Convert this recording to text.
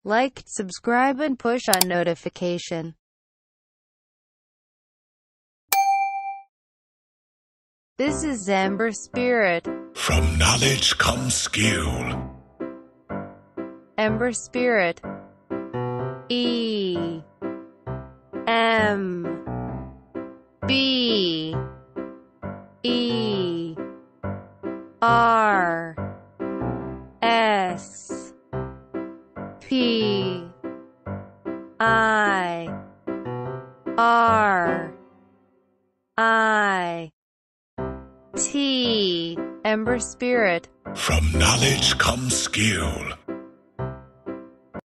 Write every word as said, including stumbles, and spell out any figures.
Like, subscribe and push on notification. This is Ember Spirit. From knowledge comes skill. Ember Spirit. E M B E R S P I R I T. Ember Spirit. From knowledge comes skill.